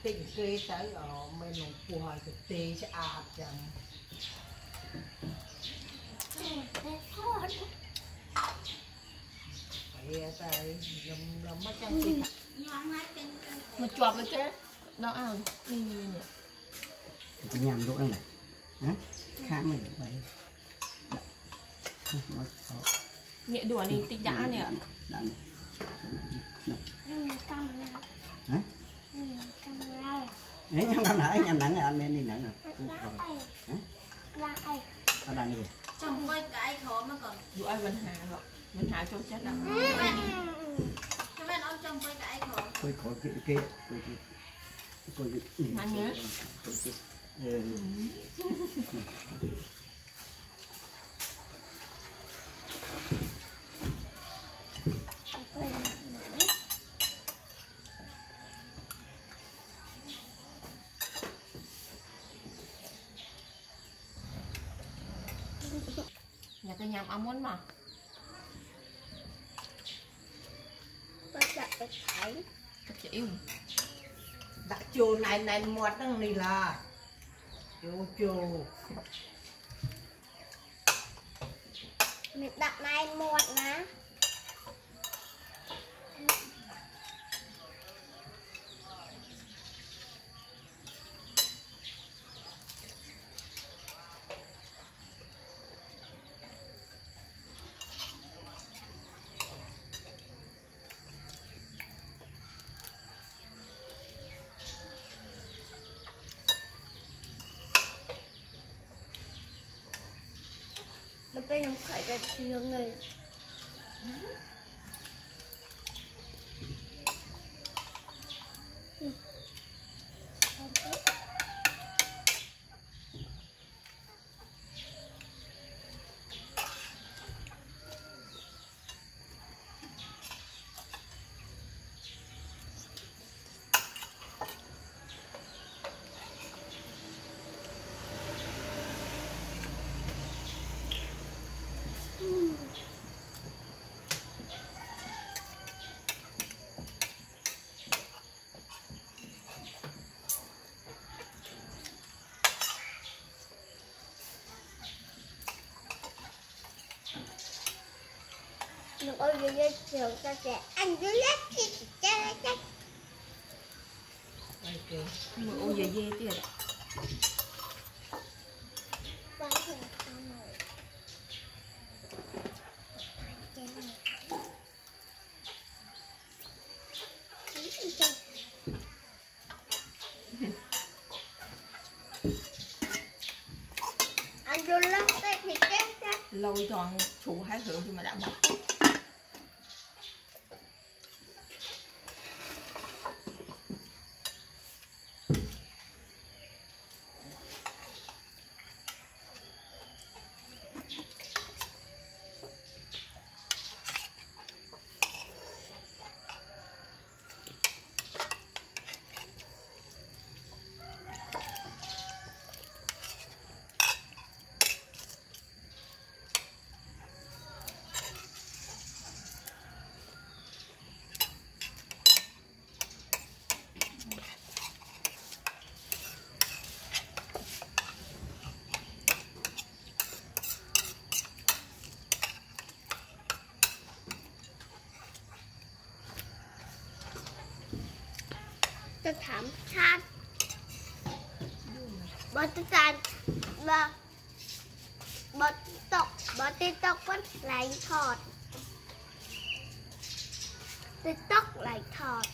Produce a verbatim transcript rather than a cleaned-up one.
tịnh kê tới ở bên lòng phùa thì tê sẽ ạp chẳng phải tay làm làm mất trang trí mà chọp với cái đó à đi nhầm luôn này hả khá mình vậy nhẹ đùa đi tích đã nè hả ấy không có nãy nhầm nặng anh nên đi nặng nè ở đây đi trong quay cái khó mà còn dụ ai vẫn hà rồi vẫn hà cho chết nào cho nên ông trong quay cái khó tôi khỏi kia kia tôi anh nhớ nhà cái nhầm ông muốn mà thật chịu đặt chô này này một đằng này là chô chô mình đặt này một ná nó bên nó khởi ra trường người đừng ơi về dây trường cho trẻ anh cứ lát chị cha cha mà ô dê dê tiền anh đưa lát thì chết chết lâu toàn chủ hai hưởng thì mà đã mất tôi thảm than bớt tôi than và bớt tóc bớt tiktok vẫn lại thọt tiktok lại thọt